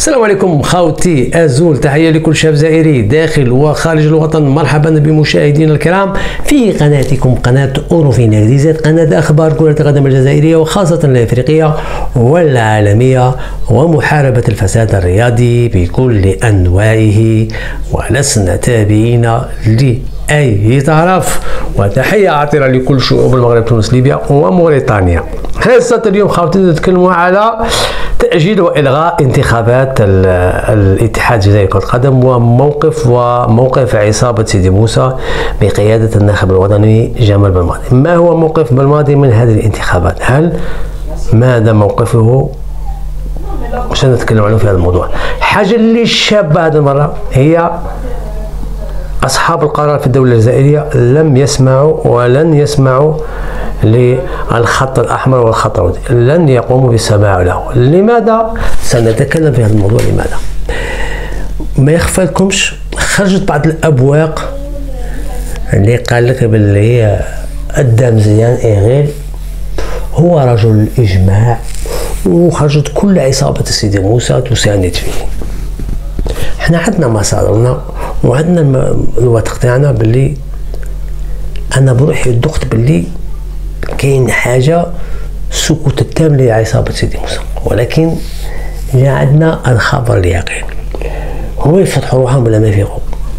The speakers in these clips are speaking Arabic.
السلام عليكم خاوتي ازول، تحيه لكل شاب جزائري داخل وخارج الوطن. مرحبا بمشاهدينا الكرام في قناتكم قناه أوروفيناليزات، قناه اخبار كره القدم الجزائريه وخاصه الافريقيه والعالميه ومحاربه الفساد الرياضي بكل انواعه، ولسنا تابعين لأي طرف. وتحيه عطره لكل شعوب المغرب، تونس، ليبيا وموريتانيا. حصه اليوم خاوتي نتكلموا على تأجيل وإلغاء انتخابات الاتحاد الجزائري لكرة القدم وموقف عصابة سيدي موسى بقيادة الناخب الوطني جمال بلماضي. ما هو موقف بلماضي من هذه الانتخابات؟ ماذا موقفه؟ سنتكلم عنه في هذا الموضوع. حاجة اللي الشابة هذه المرة هي أصحاب القرار في الدولة الجزائرية لم يسمعوا ولن يسمعوا للخط الأحمر والخط الأبيض، لن يقوموا بالسماع له. لماذا؟ سنتكلم في هذا الموضوع. لماذا؟ ما يخفى لكمش، خرجت بعض الأبواق اللي قال لك باللي أدى مزيان إيغيل هو رجل الإجماع، وخرجت كل عصابة سيدي موسى تساند فيه. احنا عندنا مصادرنا وعندنا الوثق تاعنا باللي أنا بروحي دقت باللي كاين حاجة سكوت التام لعصابة سيدي موسى، ولكن جا عندنا الخبر اليقين. هو يفتحوا روحهم ولا ما يفيقوا.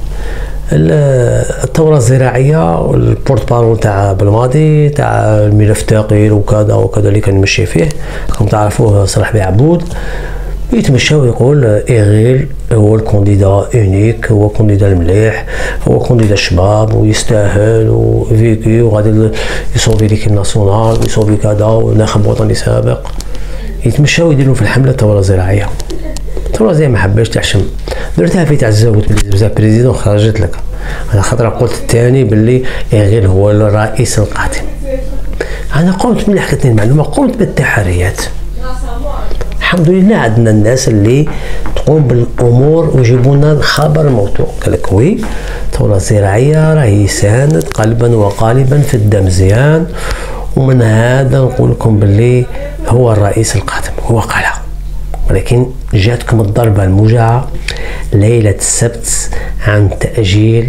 الثورة الزراعية والبورت بارول تاع بلماضي تاع الملف ثقيل وكذا وكذا اللي كان يمشي فيه، راكم تعرفوه صلاح بن عبود، يتمشى ويقول إيغيل هو الكونديدا اونيك، هو كونديدا المليح، هو كونديدا الشباب ويستاهل وفيكي وغادي يصوفي ليكيب ناسيونال ويصوفي كذا وناخب وطني سابق. يتمشاو يديروا في الحمله الثوره الزراعيه. الثوره الزراعيه ما حباش تحشم، درتها في تاع الزاوت بزاف بريزيدون، خرجت لك على خاطر قلت الثاني باللي إيغيل هو الرئيس القادم. انا قمت من حكيت المعلومه، قمت بالتحريات. الحمد لله عندنا الناس اللي تقوم بالامور ويجيبوا لنا الخبر الموثوق. قال لك وي الثوره الزراعيه راهي ساند قلبا وقالبا في الدم مزيان، ومن هذا نقول لكم باللي هو الرئيس القادم، هو قالها. ولكن جاتكم الضربه الموجعه ليله السبت عن تاجيل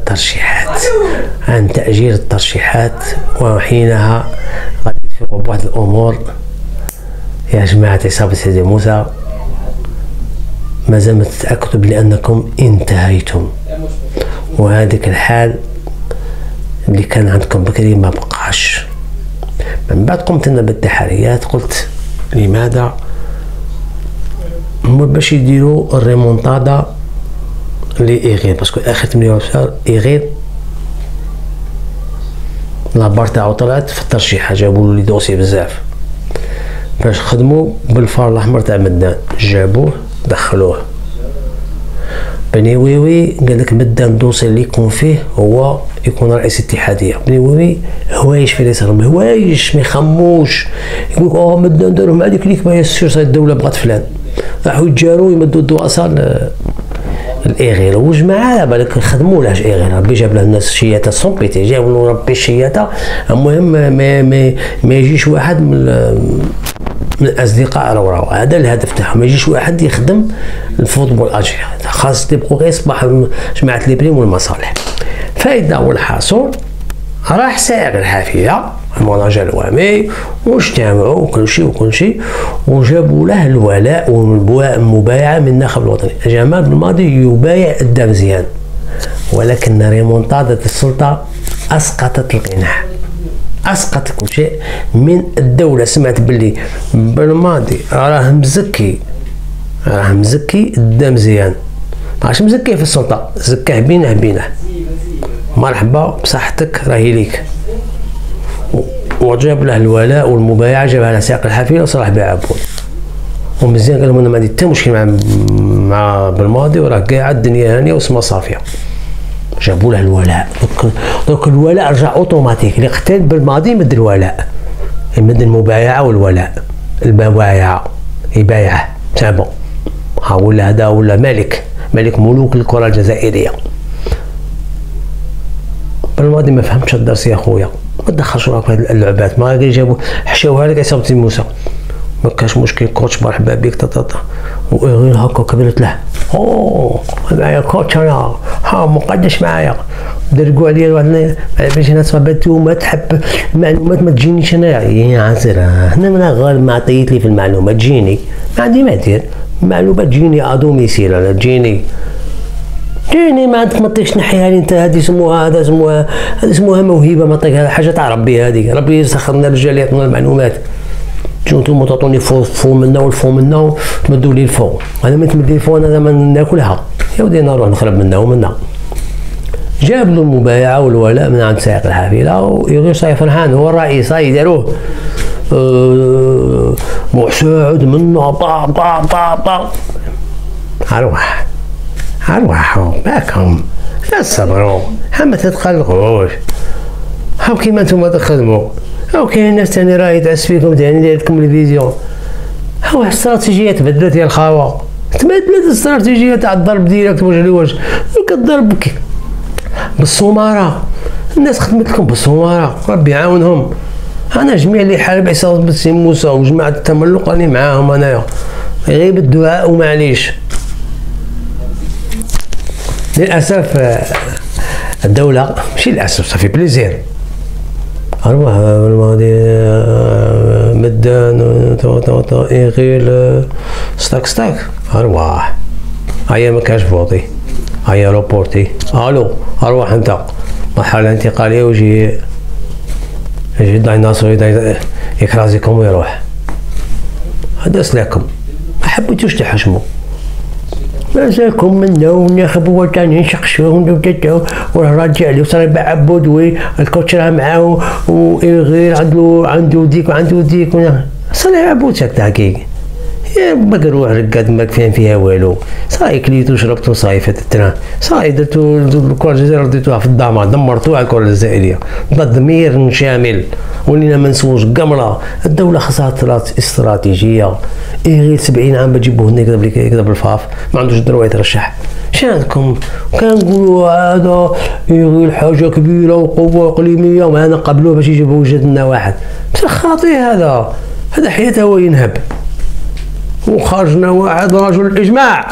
الترشيحات، وحينها غادي تفيقوا بواحد الامور. يا جماعة عصابة سيدي موسى، مازال ما تتأكدوا بأنكم انتهيتم، وهذيك الحال اللي كان عندكم بكري ما بقاش. من بعد قمت أنا بالتحريات، قلت لماذا؟ هما باش يديروا الريمونتادا لإيغيل، باسكو آخر 8 شهر إيغيل لابار تاعو طلعت في الترشيحة، جابوا لي دوسي بزاف باش خدموا بالفار الاحمر تاع مدان، جابوه دخلوه. بني ويوي قال لك مدان دوسي اللي يكون فيه هو يكون رئيس اتحاديه. بني ويوي هوايش في راسهم، هوايش ما يخموش، يقول مدان داروا مع ديك ليك ما يسيرش الدوله بغات فلان، راحوا يتجاروا يمدوا الدواسه الإيغيل. وجماعة على بالك خدموا له إيغيل، ربي جاب له الناس شياطة صومبيتي، جابوا له ربي الشياطة. المهم ما يجيش واحد من الأصدقاء راهو هذا الهدف تاعهم، ما يجيش واحد يخدم الفوتبول الألجيري، خاص تبقوا غير يصبح جماعة البريم والمصالح. فإذا والحاصل راح سائق الحافلة المناجر الوامي واجتمعوا وكل شيء وجابوا له الولاء والمبايعة من الناخب الوطني. جمال بلماضي يبايع أدى مزيان، ولكن ريمونتادا السلطة أسقطت القناع، أسقطت كل شيء من الدولة. سمعت باللي بلماضي راه مزكي أدى مزيان، ماش مزكيه في السلطة، زكاه بينه مرحبا بصحتك راهي ليك، وجاب له الولاء والمبايعة، جابها له سائق الحافلة وصلاح بن عبود. ومزيان قال لهم انا ما عندي حتى مشكل مع بلماضي، وراه قاعد الدنيا هانيه وسما صافيه. جابوا له الولاء، دوك الولاء رجع اوتوماتيك، اللي قتل بالماضي يمد الولاء، يمد المبايعة والولاء، المبايعة يبايعه سابو، ها ولا هذا ولا ملك ملوك الكرة الجزائرية. بالماضي ما فهمتش الدرس يا خويا، ما تدخلش راك في هذه اللعبات، ما جابوا حشاوها لك عصابة موسى ما كاش مشكل كوتش مرحبا بك تطاطا وغير هكا كبرت له معايا كوتش انا مقدش معايا درقوا عليا واحد باش انا صابت وما تحب المعلومات ما تجينيش انا يا عسير هنا من غير ما عطيت لي في المعلومات تجيني ما عندي ما دير المعلومات تجيني ادوميسيل انا تجيني ما عندك ما تطيقش نحيها لي انت هذه سموها هذا سموها هذه سموها موهبه ما طيق حاجه تاع ربي هذه ربي يسخرنا الرجال يعطونا المعلومات تجو نتوما تعطوني فوق منا والفوق منا وتمدوا لي الفوق انا ما تمد لي الفوق انا ما ناكلها يا ودي نروح نخرب منا ومنا جاب له المبايعه والولاء من عند سائق الحافله ويغير صاي فرحان هو الرئيس صاي داروه مساعد منا طا طا طا طا اروح معكم لا تصبروا ما تتقلقوش هاو كيما نتوما تخدموا هاو كاين ناس تاني راهي تعس فيكم تاني داير لكم الفيزيون هاو الاستراتيجيه تبدلت يا الخاوه تبدلت الاستراتيجيه تاع الضرب ديريكت وجه لوجه كضرب بالصوماره الناس خدمت لكم بالصوماره ربي يعاونهم انا جميع اللي حارب عصابه بن سي موسى وجماعه التملق راني معاهم انايا غير بالدعاء ومعليش للاسف الدوله ماشي للاسف صافي بليزير أرواح الماضي مدان إيغيل ستاك أرواح هيا ما كاش فوطي هيا روبورتي ألو أرواح أنت مرحلة انتقالية ويجي ديناصور يكرازيكم ويروح هذا سلاكم ما حبيتوش تحشموا ما جاكم منا وناخبوا وطني نشقشوهم وراه لي وصار يبيع عبود الكوتش راه معاه وغير عنده ديك وعنده ديك صار عبود هكا كي يا بقروح رقاد ما كاين فيها والو صاي كليتو شربتو صاي فات التران صاي درتو الكره الجزائريه رديتوها في الدمار دمرتوها الكره الجزائريه تدمير شامل ولينا ما نسووش قمره الدوله خاصها استراتيجيه غير 70 عام بتجيبوه هنا يكذب الفاف ما عندوش الدروه يترشح شانكم كنقولوا هذا غير حاجه كبيره وقوه اقليميه وما نقبلوه باش يجيبوا وجد لنا واحد بصح خاطي هذا حياته هو ينهب وخرجنا واحد رجل الاجماع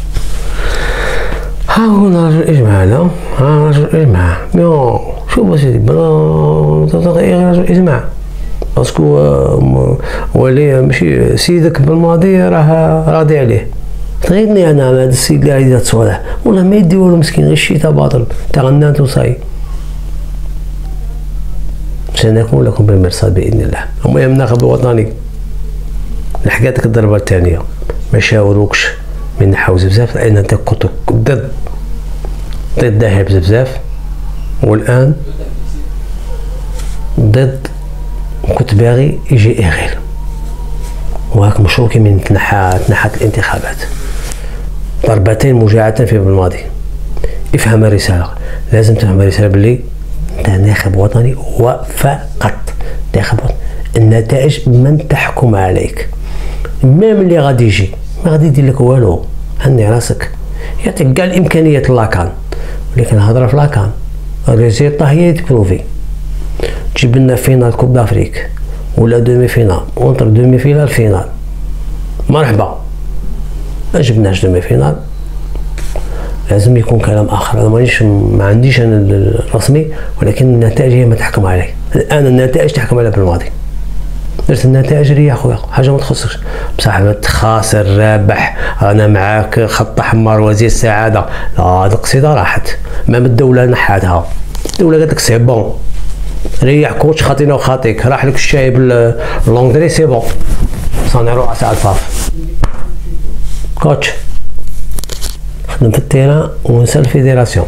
ها هو رجل الاجماع لا ها رجل الاجماع ميو شوف اسيدي رجل الاجماع باسكو ولي ماشي سيدك بالماضي راه راضي عليه تغيرني انا هذا السيد اللي عايز تصوره والله ما يدي والو مسكين غير الشيتا باطل تغنات وصاي سنكون لكم بالمرصاد باذن الله المهم الناخب الوطني لحقاتك الضربه الثانيه ما شاوروكش من حوز بزاف لان انت كنت ضد ذهب بزاف والان ضد كنت باغي يجي غير وهاك مشروكي من تنحت الانتخابات ضربتين مجاعة في الماضي افهم الرسالة لازم تفهم الرسالة باللي انت ناخب وطني وفقط ناخب وطني النتائج من تحكم عليك ما من اللي غادي يجي ما غادي يدير لك والو هني راسك يعطيك كاع الامكانيات لاكان ولكن الهضره في لاكان الريزيطا هي تبروفي تجيب لنا فينال كوب دافريك ولا دومي فينال اونتر دومي فينال فينال مرحبا ما جبناش دومي فينال لازم يكون كلام اخر انا ما عنديش انا الرسمي ولكن النتائج هي ما تحكم عليه الان النتائج تحكم عليها بالماضي درت النتائج ريح خويا حاجه ما تخصكش بصح تخاسر رابح انا معاك خط احمر وزير السعاده لا هذه القصيده راحت مام الدوله نحاتها الدوله قالت لك سي بون ريح كوتش خاطينا وخاطيك راح لك الشاي باللونغري سي بون صاني روح ساعه الفاف كوتش خدم في التيران ونسى الفيدراسيون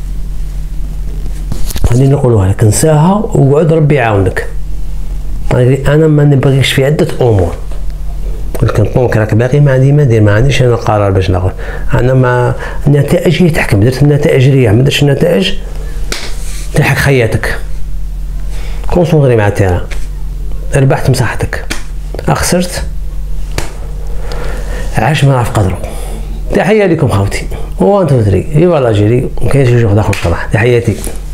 خليني نقولوها لك نساها وقعد ربي يعاونك انا ما نبغيش في عده امور ولكن طونك راك باقي ما عندي ما ندير ما عنديش انا قرار باش ناخذ انا ما النتائج هي تحكم درت النتائج ريح ما درتش النتائج تلحق خياتك كونسونطري مع التيران ربحت مساحتك خسرت عاش ما نعرف قدره تحيه لكم خوتي 1 2 3 فيفا لاجيري وكاين شي جوج اخر صراحه تحياتي